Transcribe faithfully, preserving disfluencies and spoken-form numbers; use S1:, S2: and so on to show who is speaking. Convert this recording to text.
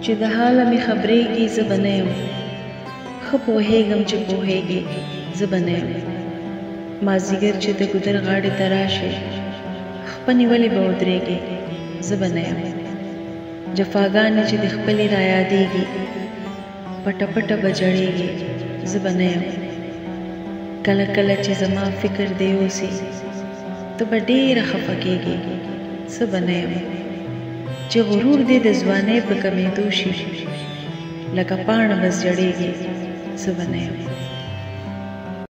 S1: چې د حاله مې خبرېږي زه به نه یم، ښه پوهېږم چې پوهېږي زه به نه یم. مازدیګر چې د ګودر غاړې ته راشې خپه نیولې به ودرېږې زه به نه یم. جفاګانې چې د خپلې رایادېږي پټه پټه به ژړېږې زه به نه یم. کله کله چې زما فکر دی اوسي ته به ډېره خفه کېږې زه به نه یم. چې غرور دې د ځوانۍ په کمېدو شي لکه پاڼه به ژړېږې زه به نه یم.